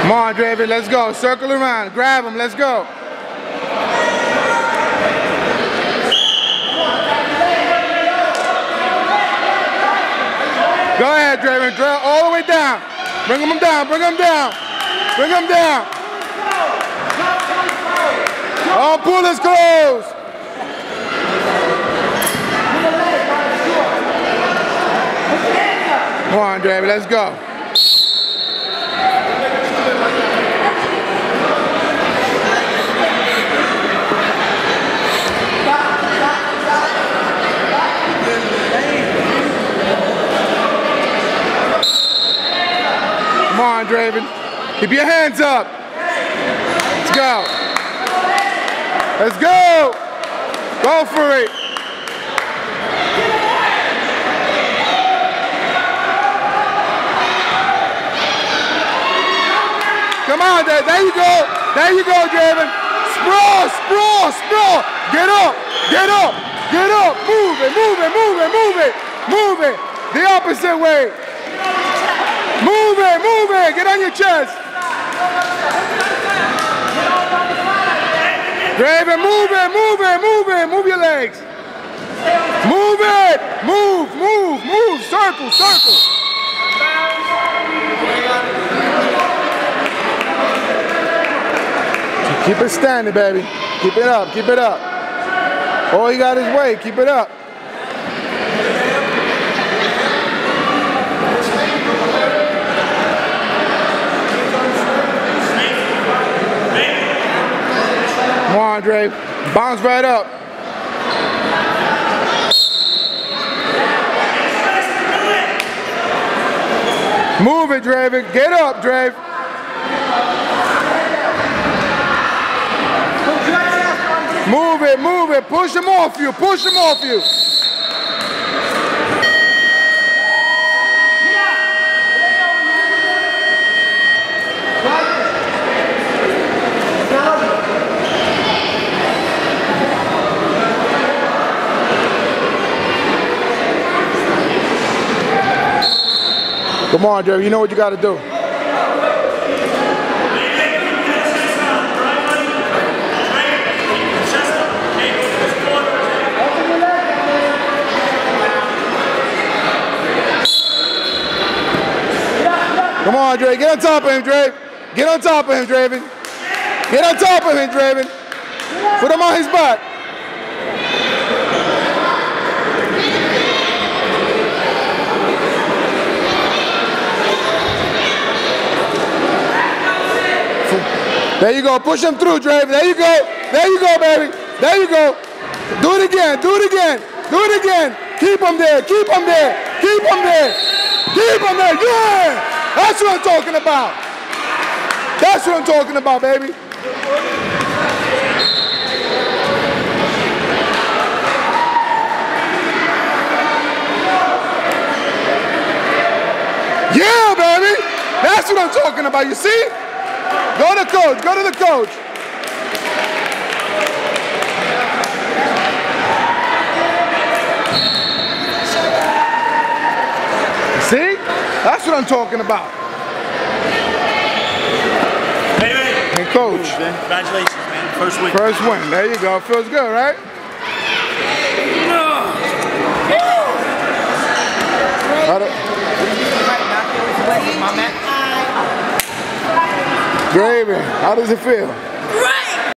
Come on, David, let's go. Circle around. Grab him. Let's go. Go ahead, Draven. Drill all the way down. Bring him down. Bring him down. Bring him down. Oh, pull his clothes. Come on, Draven. Let's go. Come on, Draven. Keep your hands up. Let's go. Let's go. Go for it. Come on, there you go. There you go, Draven. Sprawl, sprawl, sprawl. Get up, get up, get up. Move it, move it, move it, move it, move it. The opposite way. Move it, move it. Get on your chest. Draven, move it, move it, move it. Move your legs. Move it. Move, move, move. Circle, circle. Keep it standing, baby. Keep it up, keep it up. All he got is weight. Keep it up. Come on, Dre. Bounce right up. Move it, Draven. Get up, Draven. Move it, move it. Push him off you. Push him off you. Come on, Jerry. You know what you got to do. Come on, Dre. Get on top of him, Dre. Get on top of him, Draven. Get on top of him, Draven. Put him on his butt. There you go. Push him through, Draven. There you go. There you go, baby. There you go. Do it again. Do it again. Do it again. Keep him there. Keep him there. Keep him there. Keep him there. Yeah. That's what I'm talking about. That's what I'm talking about, baby. Yeah, baby. That's what I'm talking about. You see? Go to the coach. Go to the coach. See? That's what I'm talking about. Hey, coach. Congratulations, man. First win. First win. There you go. Feels good, right? Gravy. How does it feel?